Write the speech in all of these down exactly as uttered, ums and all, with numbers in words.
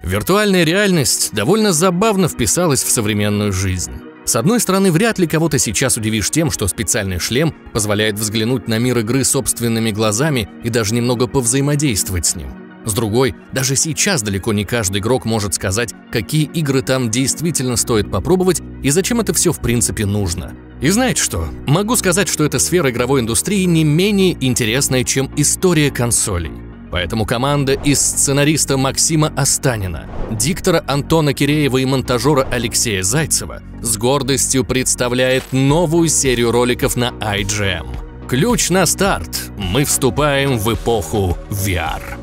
Виртуальная реальность довольно забавно вписалась в современную жизнь. С одной стороны, вряд ли кого-то сейчас удивишь тем, что специальный шлем позволяет взглянуть на мир игры собственными глазами и даже немного повзаимодействовать с ним. С другой, даже сейчас далеко не каждый игрок может сказать, какие игры там действительно стоит попробовать и зачем это все в принципе нужно. И знаете что? Могу сказать, что эта сфера игровой индустрии не менее интересная, чем история консолей. Поэтому команда из сценариста Максима Останина, диктора Антона Киреева и монтажера Алексея Зайцева с гордостью представляет новую серию роликов на ай джи эм. Ключ на старт. Мы вступаем в эпоху ви ар.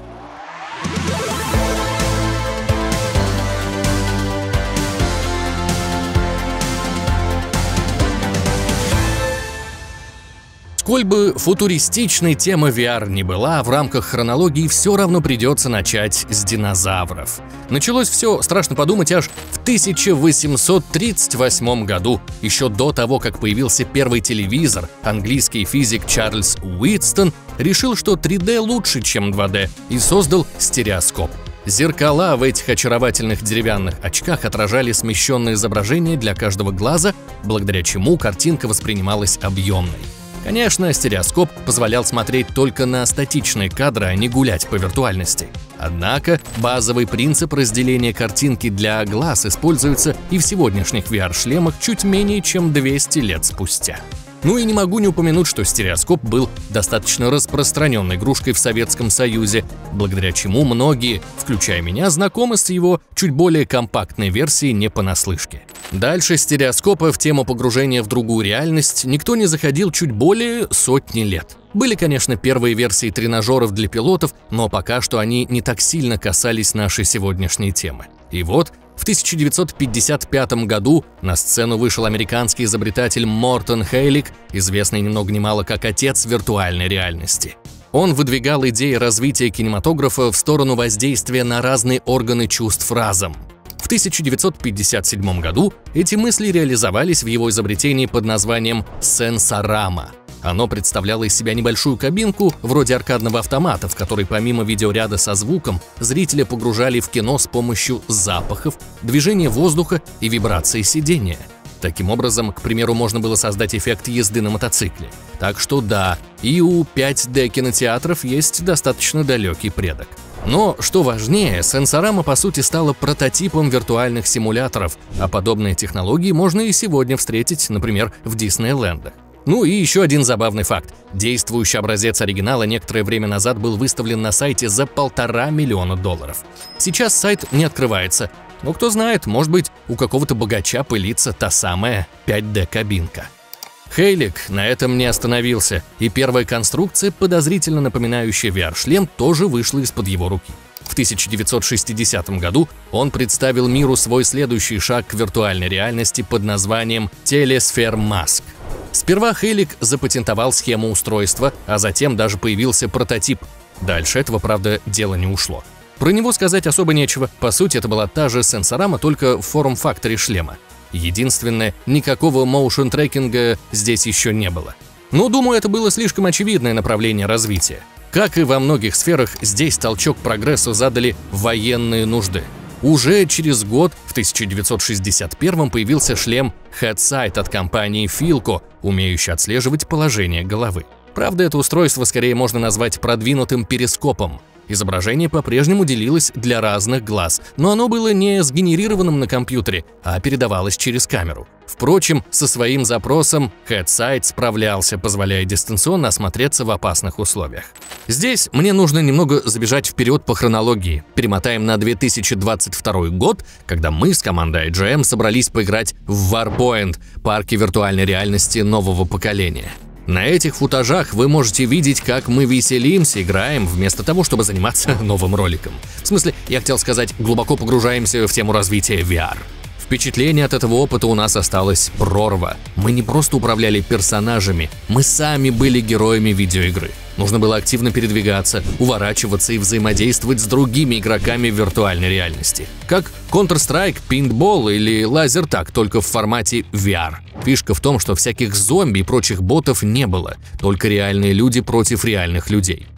Сколь бы футуристичной тема ви ар не была, в рамках хронологии все равно придется начать с динозавров. Началось все, страшно подумать, аж в тысяча восемьсот тридцать восьмом году, еще до того, как появился первый телевизор. Английский физик Чарльз Уитстон решил, что три дэ лучше, чем два дэ, и создал стереоскоп. Зеркала в этих очаровательных деревянных очках отражали смещенное изображение для каждого глаза, благодаря чему картинка воспринималась объемной. Конечно, стереоскоп позволял смотреть только на статичные кадры, а не гулять по виртуальности. Однако базовый принцип разделения картинки для глаз используется и в сегодняшних ви ар-шлемах чуть менее чем двести лет спустя. Ну и не могу не упомянуть, что стереоскоп был достаточно распространенной игрушкой в Советском Союзе, благодаря чему многие, включая меня, знакомы с его чуть более компактной версией не понаслышке. Дальше стереоскопа в тему погружения в другую реальность никто не заходил чуть более сотни лет. Были, конечно, первые версии тренажеров для пилотов, но пока что они не так сильно касались нашей сегодняшней темы. И вот в тысяча девятьсот пятьдесят пятом году на сцену вышел американский изобретатель Мортон Хейлик, известный ни много ни мало как отец виртуальной реальности. Он выдвигал идеи развития кинематографа в сторону воздействия на разные органы чувств разом. В тысяча девятьсот пятьдесят седьмом году эти мысли реализовались в его изобретении под названием «Сенсорама». Оно представляло из себя небольшую кабинку, вроде аркадного автомата, в который помимо видеоряда со звуком зрителя погружали в кино с помощью запахов, движения воздуха и вибрации сидения. Таким образом, к примеру, можно было создать эффект езды на мотоцикле. Так что да, и у пять дэ кинотеатров есть достаточно далекий предок. Но, что важнее, Сенсорама по сути стала прототипом виртуальных симуляторов, а подобные технологии можно и сегодня встретить, например, в Диснейлендах. Ну и еще один забавный факт. Действующий образец оригинала некоторое время назад был выставлен на сайте за полтора миллиона долларов. Сейчас сайт не открывается, но кто знает, может быть, у какого-то богача пылится та самая пять дэ-кабинка. Хейлик на этом не остановился, и первая конструкция, подозрительно напоминающая ви ар-шлем, тоже вышла из-под его руки. В тысяча девятьсот шестидесятом году он представил миру свой следующий шаг к виртуальной реальности под названием Telesphere Mask. Сперва Хейлик запатентовал схему устройства, а затем даже появился прототип. Дальше этого, правда, дело не ушло. Про него сказать особо нечего, по сути это была та же Сенсорама, только в форм-факторе шлема. Единственное, никакого моушн-трекинга здесь еще не было. Но, думаю, это было слишком очевидное направление развития. Как и во многих сферах, здесь толчок к прогрессу задали военные нужды. Уже через год, в тысяча девятьсот шестьдесят первом, появился шлем HeadSight от компании Philco, умеющий отслеживать положение головы. Правда, это устройство скорее можно назвать продвинутым перископом. Изображение по-прежнему делилось для разных глаз, но оно было не сгенерированным на компьютере, а передавалось через камеру. Впрочем, со своим запросом HeadSight справлялся, позволяя дистанционно осмотреться в опасных условиях. Здесь мне нужно немного забежать вперед по хронологии. Перемотаем на две тысячи двадцать второй год, когда мы с командой ай джи эм собрались поиграть в Warpoint, парке виртуальной реальности нового поколения. На этих футажах вы можете видеть, как мы веселимся, играем, вместо того, чтобы заниматься новым роликом. В смысле, я хотел сказать, глубоко погружаемся в тему развития ви ар. Впечатление от этого опыта у нас осталось прорва. Мы не просто управляли персонажами, мы сами были героями видеоигры. Нужно было активно передвигаться, уворачиваться и взаимодействовать с другими игроками в виртуальной реальности. Как Counter-Strike, Paintball или Laser-Tag, только в формате ви ар. Фишка в том, что всяких зомби и прочих ботов не было, только реальные люди против реальных людей.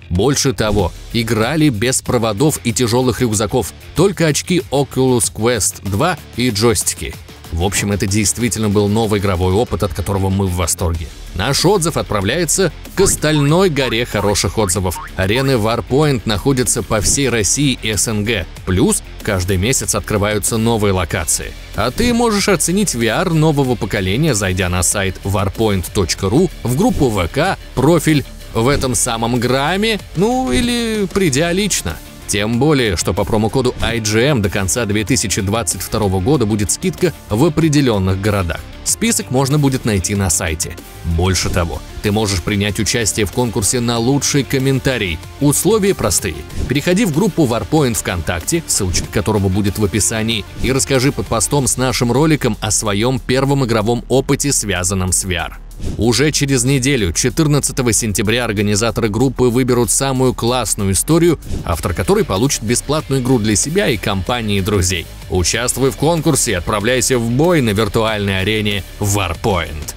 Больше того, играли без проводов и тяжелых рюкзаков, только очки Oculus Quest два и джойстики. В общем, это действительно был новый игровой опыт, от которого мы в восторге. Наш отзыв отправляется к остальной горе хороших отзывов. Арены Warpoint находятся по всей России и СНГ. Плюс каждый месяц открываются новые локации. А ты можешь оценить ви ар нового поколения, зайдя на сайт warpoint точка ру, в группу ВК, профиль в этом самом грамме, ну или придя лично. Тем более, что по промокоду ай джи эм до конца две тысячи двадцать второго года будет скидка в определенных городах. Список можно будет найти на сайте. Больше того, ты можешь принять участие в конкурсе на лучший комментарий. Условия простые. Переходи в группу Warpoint ВКонтакте, ссылочка которого будет в описании, и расскажи под постом с нашим роликом о своем первом игровом опыте, связанном с ви ар. Уже через неделю, четырнадцатого сентября, организаторы группы выберут самую классную историю, автор которой получит бесплатную игру для себя и компании друзей. Участвуй в конкурсе и отправляйся в бой на виртуальной арене Warpoint.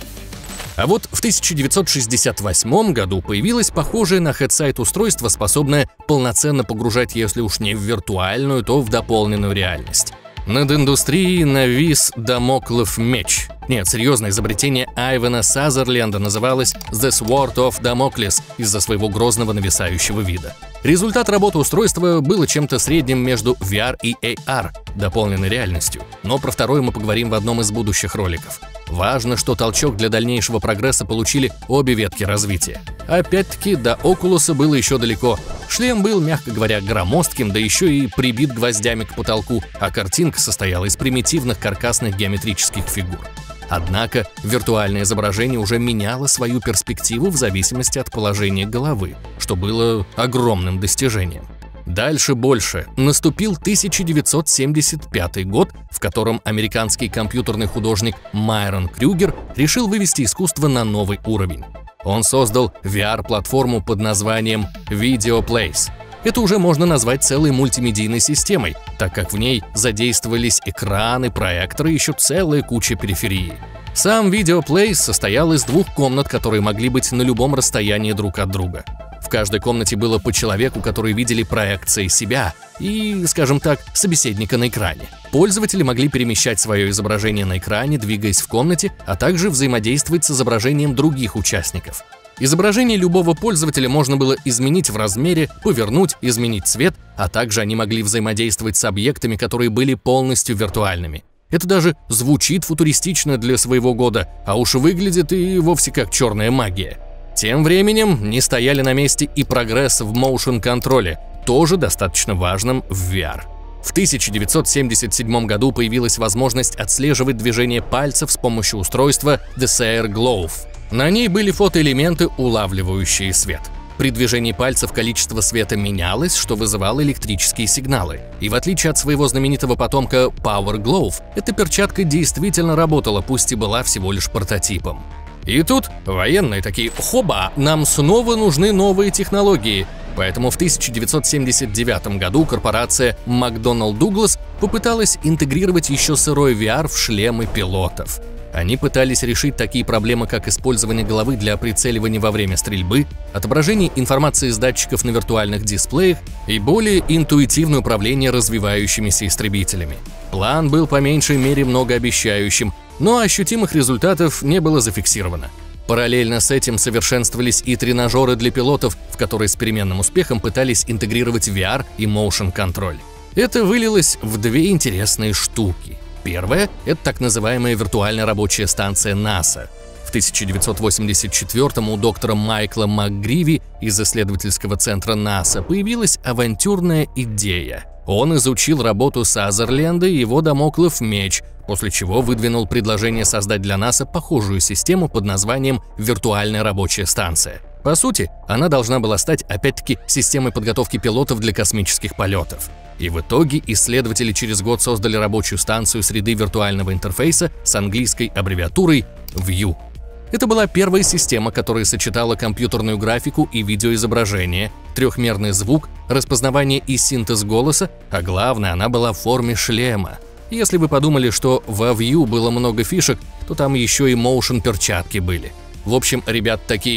А вот в тысяча девятьсот шестьдесят восьмом году появилось похожее на хедсайт устройство, способное полноценно погружать, если уж не в виртуальную, то в дополненную реальность. Над индустрией навис дамоклов меч. Нет, серьезное изобретение Айвена Сазерленда называлось The Sword of Damocles из-за своего грозного нависающего вида. Результат работы устройства было чем-то средним между ви ар и эй ар, дополненной реальностью, но про второе мы поговорим в одном из будущих роликов. Важно, что толчок для дальнейшего прогресса получили обе ветки развития. Опять-таки, до Oculus было еще далеко. Шлем был, мягко говоря, громоздким, да еще и прибит гвоздями к потолку, а картинка состояла из примитивных каркасных геометрических фигур. Однако виртуальное изображение уже меняло свою перспективу в зависимости от положения головы, что было огромным достижением. Дальше больше. Наступил тысяча девятьсот семьдесят пятый год, в котором американский компьютерный художник Майрон Крюгер решил вывести искусство на новый уровень. Он создал ви ар-платформу под названием VideoPlace. Это уже можно назвать целой мультимедийной системой, так как в ней задействовались экраны, проекторы и еще целая куча периферии. Сам VideoPlace состоял из двух комнат, которые могли быть на любом расстоянии друг от друга. В каждой комнате было по человеку, которые видели проекции себя и, скажем так, собеседника на экране. Пользователи могли перемещать свое изображение на экране, двигаясь в комнате, а также взаимодействовать с изображением других участников. Изображение любого пользователя можно было изменить в размере, повернуть, изменить цвет, а также они могли взаимодействовать с объектами, которые были полностью виртуальными. Это даже звучит футуристично для своего года, а уж выглядит и вовсе как черная магия. Тем временем не стояли на месте и прогресс в моушн-контроле, тоже достаточно важным в ви ар. В тысяча девятьсот семьдесят седьмом году появилась возможность отслеживать движение пальцев с помощью устройства Desire Glove. На ней были фотоэлементы, улавливающие свет. При движении пальцев количество света менялось, что вызывало электрические сигналы. И в отличие от своего знаменитого потомка Power Glove, эта перчатка действительно работала, пусть и была всего лишь прототипом. И тут военные такие: хоба, нам снова нужны новые технологии. Поэтому в тысяча девятьсот семьдесят девятом году корпорация McDonnell Douglas попыталась интегрировать еще сырой ви ар в шлемы пилотов. Они пытались решить такие проблемы, как использование головы для прицеливания во время стрельбы, отображение информации с датчиков на виртуальных дисплеях и более интуитивное управление развивающимися истребителями. План был по меньшей мере многообещающим, но ощутимых результатов не было зафиксировано. Параллельно с этим совершенствовались и тренажеры для пилотов, в которые с переменным успехом пытались интегрировать ви ар и моушн-контроль. Это вылилось в две интересные штуки. Первая – это так называемая виртуальная рабочая станция НАСА. В тысяча девятьсот восемьдесят четвёртом у доктора Майкла МакГриви из исследовательского центра НАСА появилась авантюрная идея. Он изучил работу Сазерленда и его дамоклов меч, после чего выдвинул предложение создать для НАСА похожую систему под названием «Виртуальная рабочая станция». По сути, она должна была стать опять-таки системой подготовки пилотов для космических полетов. И в итоге исследователи через год создали рабочую станцию среды виртуального интерфейса с английской аббревиатурой View. Это была первая система, которая сочетала компьютерную графику и видеоизображение, трехмерный звук, распознавание и синтез голоса, а главное, она была в форме шлема. Если вы подумали, что во View было много фишек, то там еще и моушн-перчатки были. В общем, ребят такие: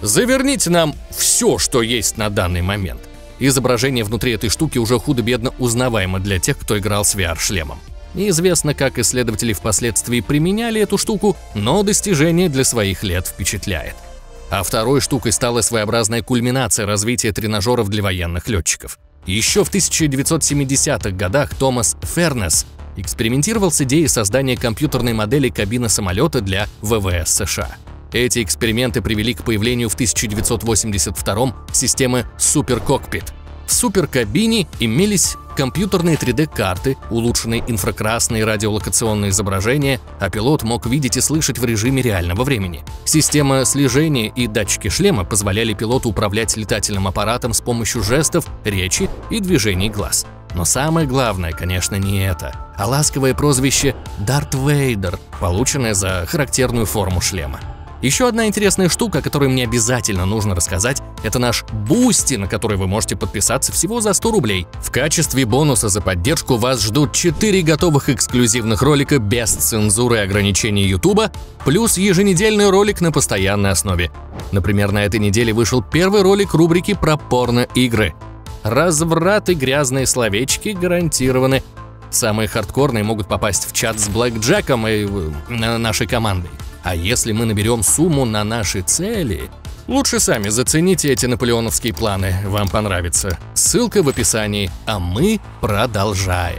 Заверните нам все, что есть на данный момент. Изображение внутри этой штуки уже худо-бедно узнаваемо для тех, кто играл с ви ар-шлемом. Неизвестно, как исследователи впоследствии применяли эту штуку, но достижение для своих лет впечатляет. А второй штукой стала своеобразная кульминация развития тренажеров для военных летчиков. Еще в тысяча девятьсот семидесятых годах Томас Фернес экспериментировал с идеей создания компьютерной модели кабины самолета для вэ вэ эс США. Эти эксперименты привели к появлению в тысяча девятьсот восемьдесят втором системы суперкокпит. В суперкабине имелись компьютерные три дэ-карты, улучшенные инфракрасные радиолокационные изображения, а пилот мог видеть и слышать в режиме реального времени. Система слежения и датчики шлема позволяли пилоту управлять летательным аппаратом с помощью жестов, речи и движений глаз. Но самое главное, конечно, не это, а ласковое прозвище «Дарт Вейдер», полученное за характерную форму шлема. Еще одна интересная штука, о которой мне обязательно нужно рассказать, это наш Бусти, на который вы можете подписаться всего за сто рублей. В качестве бонуса за поддержку вас ждут четыре готовых эксклюзивных ролика без цензуры и ограничений Ютуба, плюс еженедельный ролик на постоянной основе. Например, на этой неделе вышел первый ролик рубрики про порно-игры. Разврат и грязные словечки гарантированы. Самые хардкорные могут попасть в чат с Блэкджеком и э, нашей командой. А если мы наберем сумму на наши цели, лучше сами зацените эти наполеоновские планы, вам понравится. Ссылка в описании, а мы продолжаем.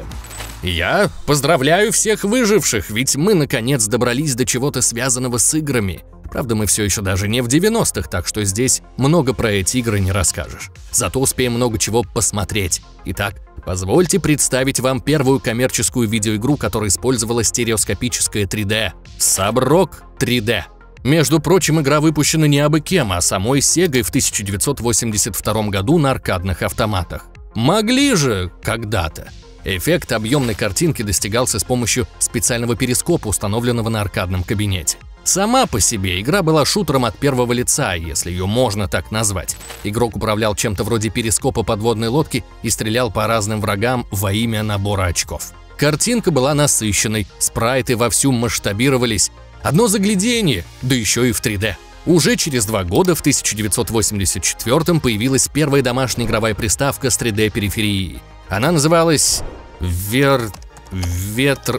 Я поздравляю всех выживших, ведь мы наконец добрались до чего-то связанного с играми. Правда, мы все еще даже не в девяностых, так что здесь много про эти игры не расскажешь. Зато успеем много чего посмотреть. Итак, позвольте представить вам первую коммерческую видеоигру, которая использовала стереоскопическое три дэ – Саброк три дэ. Между прочим, игра выпущена не абы кем, а самой Сегой в тысяча девятьсот восемьдесят втором году на аркадных автоматах. Могли же когда-то. Эффект объемной картинки достигался с помощью специального перископа, установленного на аркадном кабинете. Сама по себе игра была шутером от первого лица, если ее можно так назвать. Игрок управлял чем-то вроде перископа подводной лодки и стрелял по разным врагам во имя набора очков. Картинка была насыщенной, спрайты вовсю масштабировались. Одно загляденье, да еще и в три дэ. Уже через два года, в тысяча девятьсот восемьдесят четвёртом, появилась первая домашняя игровая приставка с три дэ-периферией. Она называлась Вер... Ветр...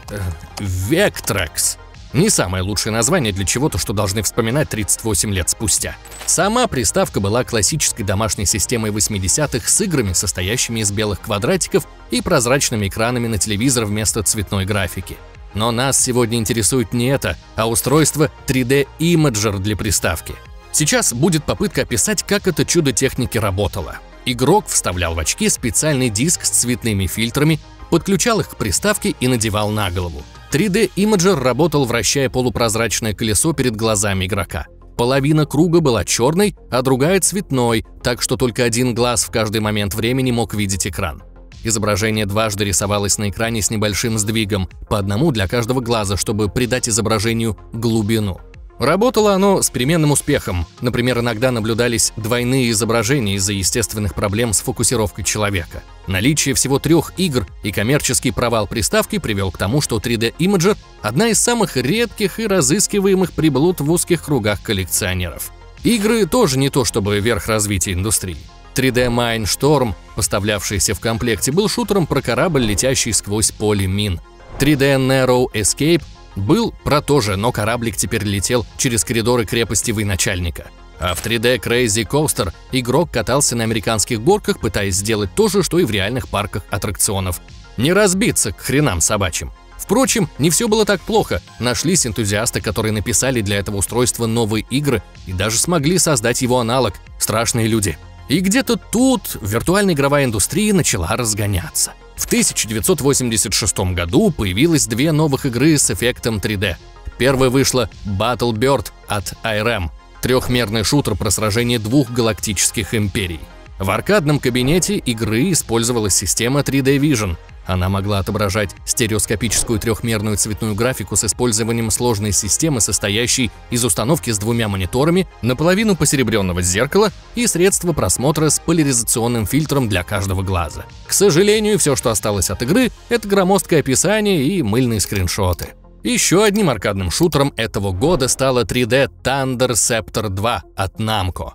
Vectrex. Не самое лучшее название для чего-то, что должны вспоминать тридцать восемь лет спустя. Сама приставка была классической домашней системой восьмидесятых с играми, состоящими из белых квадратиков и прозрачными экранами на телевизор вместо цветной графики. Но нас сегодня интересует не это, а устройство три дэ-имиджер для приставки. Сейчас будет попытка описать, как это чудо техники работало. Игрок вставлял в очки специальный диск с цветными фильтрами, подключал их к приставке и надевал на голову. три дэ-имиджер работал, вращая полупрозрачное колесо перед глазами игрока. Половина круга была черной, а другая цветной, так что только один глаз в каждый момент времени мог видеть экран. Изображение дважды рисовалось на экране с небольшим сдвигом, по одному для каждого глаза, чтобы придать изображению глубину. Работало оно с переменным успехом. Например, иногда наблюдались двойные изображения из-за естественных проблем с фокусировкой человека. Наличие всего трех игр и коммерческий провал приставки привел к тому, что три дэ-имиджер – одна из самых редких и разыскиваемых приблуд в узких кругах коллекционеров. Игры тоже не то чтобы верх развития индустрии. три дэ Mindstorm, поставлявшийся в комплекте, был шутером про корабль, летящий сквозь поле мин. три дэ Narrow Escape был про то же, но кораблик теперь летел через коридоры крепости военачальника. А в три дэ Crazy Coaster игрок катался на американских горках, пытаясь сделать то же, что и в реальных парках аттракционов. Не разбиться к хренам собачьим. Впрочем, не все было так плохо. Нашлись энтузиасты, которые написали для этого устройства новые игры и даже смогли создать его аналог «Страшные люди». И где-то тут виртуальная игровая индустрия начала разгоняться. В тысяча девятьсот восемьдесят шестом году появилось две новых игры с эффектом три дэ. Первая вышла Battlebird от ай эр эм, трехмерный шутер про сражение двух галактических империй. В аркадном кабинете игры использовалась система три дэ Vision. Она могла отображать стереоскопическую трехмерную цветную графику с использованием сложной системы, состоящей из установки с двумя мониторами, наполовину посеребренного зеркала и средства просмотра с поляризационным фильтром для каждого глаза. К сожалению, все, что осталось от игры, это громоздкое описание и мыльные скриншоты. Еще одним аркадным шутером этого года стала три дэ Thunder Scepter два от Namco.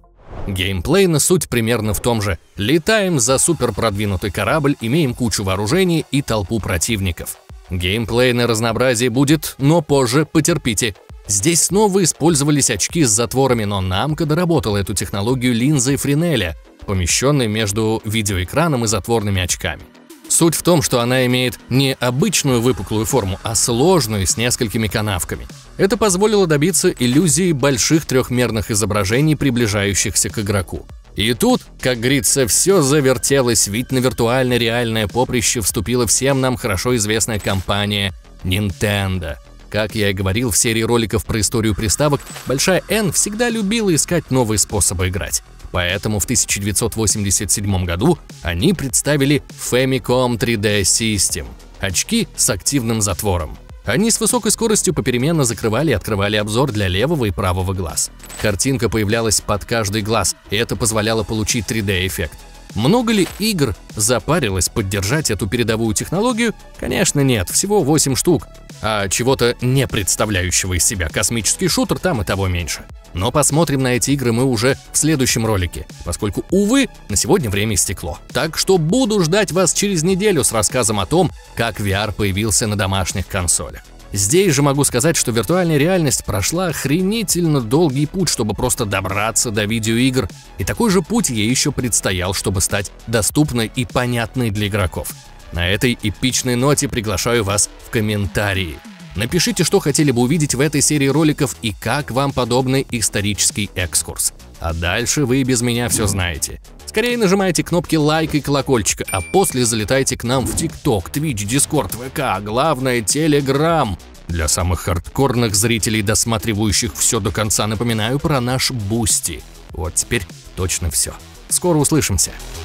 Геймплей на суть примерно в том же. Летаем за супер продвинутый корабль, имеем кучу вооружений и толпу противников. Геймплейное разнообразие будет, но позже, потерпите. Здесь снова использовались очки с затворами, но Namco доработала эту технологию линзой Френеля, помещенной между видеоэкраном и затворными очками. Суть в том, что она имеет не обычную выпуклую форму, а сложную с несколькими канавками. Это позволило добиться иллюзии больших трехмерных изображений, приближающихся к игроку. И тут, как говорится, все завертелось, ведь на виртуальное реальное поприще вступила всем нам хорошо известная компания Nintendo. Как я и говорил в серии роликов про историю приставок, Большая N всегда любила искать новые способы играть. Поэтому в тысяча девятьсот восемьдесят седьмом году они представили Famicom три дэ System – очки с активным затвором. Они с высокой скоростью попеременно закрывали и открывали обзор для левого и правого глаз. Картинка появлялась под каждый глаз, и это позволяло получить три дэ эффект. Много ли игр запарилось поддержать эту передовую технологию? Конечно, нет, всего восемь штук. А чего-то не представляющего из себя космический шутер там и того меньше. Но посмотрим на эти игры мы уже в следующем ролике, поскольку, увы, на сегодня время истекло. Так что буду ждать вас через неделю с рассказом о том, как ви ар появился на домашних консолях. Здесь же могу сказать, что виртуальная реальность прошла охренительно долгий путь, чтобы просто добраться до видеоигр, и такой же путь ей еще предстоял, чтобы стать доступной и понятной для игроков. На этой эпичной ноте приглашаю вас в комментарии. Напишите, что хотели бы увидеть в этой серии роликов и как вам подобный исторический экскурс. А дальше вы без меня все знаете. Скорее нажимайте кнопки лайк и колокольчика, а после залетайте к нам в ТикТок, Твич, Дискорд, вэ ка, главное Телеграм. Для самых хардкорных зрителей, досматривающих все до конца, напоминаю про наш Бусти. Вот теперь точно все. Скоро услышимся.